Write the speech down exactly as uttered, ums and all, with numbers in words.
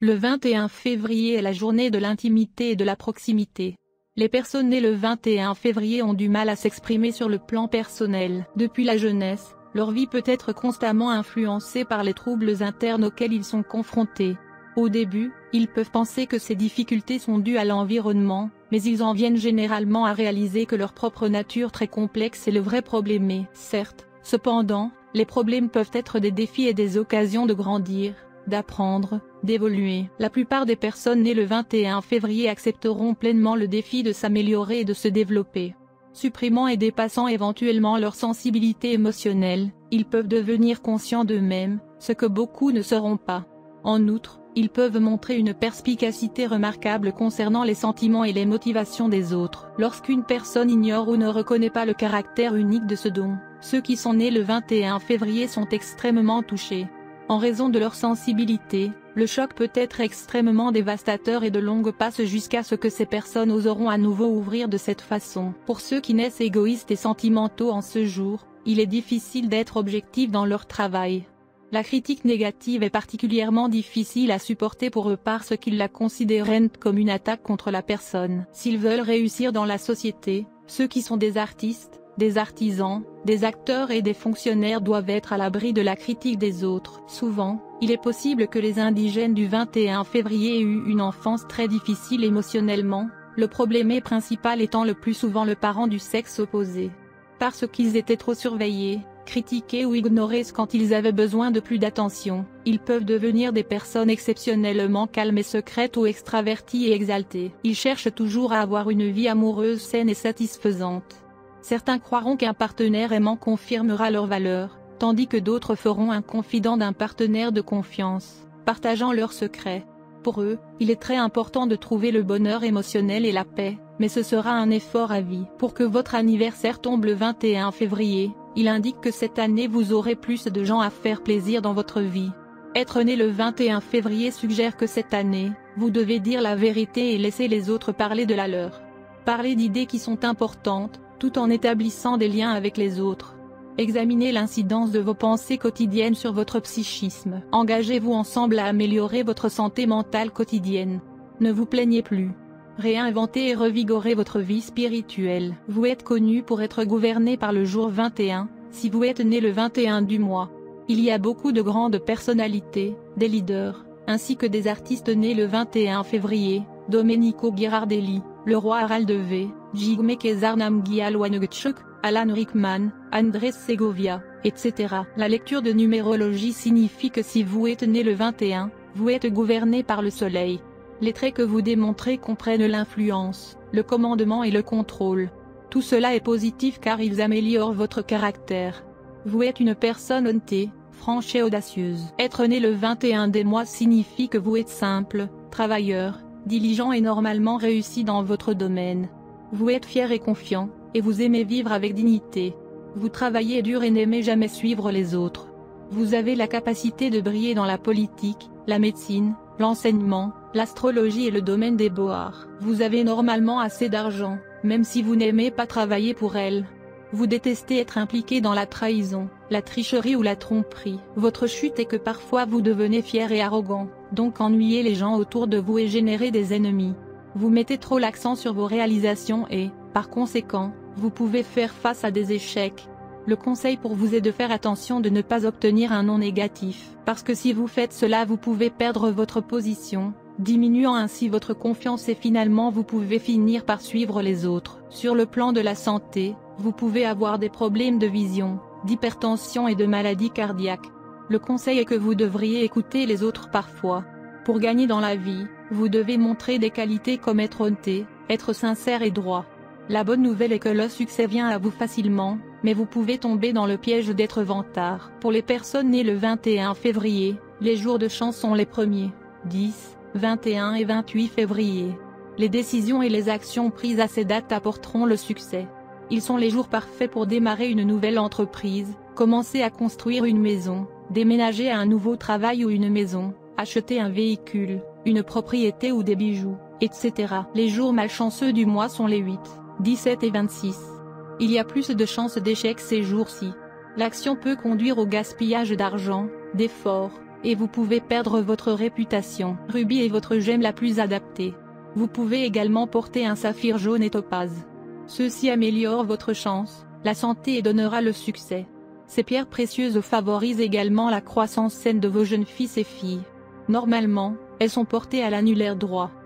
Le vingt et un février est la journée de l'intimité et de la proximité. Les personnes nées le vingt et un février ont du mal à s'exprimer sur le plan personnel. Depuis la jeunesse, leur vie peut être constamment influencée par les troubles internes auxquels ils sont confrontés. Au début, ils peuvent penser que ces difficultés sont dues à l'environnement, mais ils en viennent généralement à réaliser que leur propre nature très complexe est le vrai problème et, certes, cependant, les problèmes peuvent être des défis et des occasions de grandir, d'apprendre, d'évoluer. La plupart des personnes nées le vingt et un février accepteront pleinement le défi de s'améliorer et de se développer. Supprimant et dépassant éventuellement leur sensibilité émotionnelle, ils peuvent devenir conscients d'eux-mêmes, ce que beaucoup ne seront pas. En outre, ils peuvent montrer une perspicacité remarquable concernant les sentiments et les motivations des autres. Lorsqu'une personne ignore ou ne reconnaît pas le caractère unique de ce don, ceux qui sont nés le vingt et un février sont extrêmement touchés. En raison de leur sensibilité, le choc peut être extrêmement dévastateur et de longue passe jusqu'à ce que ces personnes oseront à nouveau ouvrir de cette façon. Pour ceux qui naissent égoïstes et sentimentaux en ce jour, il est difficile d'être objectif dans leur travail. La critique négative est particulièrement difficile à supporter pour eux parce qu'ils la considèrent comme une attaque contre la personne. S'ils veulent réussir dans la société, ceux qui sont des artistes, des artisans, des acteurs et des fonctionnaires doivent être à l'abri de la critique des autres. Souvent, il est possible que les indigènes du vingt et un février aient eu une enfance très difficile émotionnellement, le problème principal étant le plus souvent le parent du sexe opposé. Parce qu'ils étaient trop surveillés, critiqués ou ignorés quand ils avaient besoin de plus d'attention, ils peuvent devenir des personnes exceptionnellement calmes et secrètes ou extraverties et exaltées. Ils cherchent toujours à avoir une vie amoureuse saine et satisfaisante. Certains croiront qu'un partenaire aimant confirmera leurs valeurs, tandis que d'autres feront un confident d'un partenaire de confiance, partageant leurs secrets. Pour eux, il est très important de trouver le bonheur émotionnel et la paix, mais ce sera un effort à vie. Pour que votre anniversaire tombe le vingt et un février, il indique que cette année vous aurez plus de gens à faire plaisir dans votre vie. Être né le vingt et un février suggère que cette année, vous devez dire la vérité et laisser les autres parler de la leur. Parler d'idées qui sont importantes, tout en établissant des liens avec les autres. Examinez l'incidence de vos pensées quotidiennes sur votre psychisme. Engagez-vous ensemble à améliorer votre santé mentale quotidienne. Ne vous plaignez plus. Réinventez et revigorez votre vie spirituelle. Vous êtes connu pour être gouverné par le jour vingt et un, si vous êtes né le vingt et un du mois. Il y a beaucoup de grandes personnalités, des leaders, ainsi que des artistes nés le vingt et un février, Domenico Ghirardelli, le roi Harald V, Jigme Kesarnamgialwanugchuk, Alan Rickman, Andrés Segovia, et cetera. La lecture de numérologie signifie que si vous êtes né le vingt et un, vous êtes gouverné par le soleil. Les traits que vous démontrez comprennent l'influence, le commandement et le contrôle. Tout cela est positif car ils améliorent votre caractère. Vous êtes une personne honnête, franche et audacieuse. Être né le vingt et un des mois signifie que vous êtes simple, travailleur, diligent et normalement réussi dans votre domaine. Vous êtes fier et confiant, et vous aimez vivre avec dignité. Vous travaillez dur et n'aimez jamais suivre les autres. Vous avez la capacité de briller dans la politique, la médecine, l'enseignement, l'astrologie et le domaine des beaux-arts. Vous avez normalement assez d'argent, même si vous n'aimez pas travailler pour elle. Vous détestez être impliqué dans la trahison, la tricherie ou la tromperie. Votre chute est que parfois vous devenez fier et arrogant, donc ennuyez les gens autour de vous et générez des ennemis. Vous mettez trop l'accent sur vos réalisations et, par conséquent, vous pouvez faire face à des échecs. Le conseil pour vous est de faire attention de ne pas obtenir un non négatif, parce que si vous faites cela vous pouvez perdre votre position, diminuant ainsi votre confiance et finalement vous pouvez finir par suivre les autres. Sur le plan de la santé, vous pouvez avoir des problèmes de vision, d'hypertension et de maladies cardiaques. Le conseil est que vous devriez écouter les autres parfois. Pour gagner dans la vie, vous devez montrer des qualités comme être honnête, être sincère et droit. La bonne nouvelle est que le succès vient à vous facilement, mais vous pouvez tomber dans le piège d'être vantard. Pour les personnes nées le vingt et un février, les jours de chance sont les premiers, dix, vingt et un et vingt-huit février. Les décisions et les actions prises à ces dates apporteront le succès. Ils sont les jours parfaits pour démarrer une nouvelle entreprise, commencer à construire une maison, déménager à un nouveau travail ou une maison, acheter un véhicule, une propriété ou des bijoux, et cetera. Les jours malchanceux du mois sont les huit, dix-sept et vingt-six. Il y a plus de chances d'échec ces jours-ci. L'action peut conduire au gaspillage d'argent, d'efforts, et vous pouvez perdre votre réputation. Rubis est votre gemme la plus adaptée. Vous pouvez également porter un saphir jaune et topaze. Ceci améliore votre chance, la santé et donnera le succès. Ces pierres précieuses favorisent également la croissance saine de vos jeunes fils et filles. Normalement, elles sont portées à l'annulaire droit.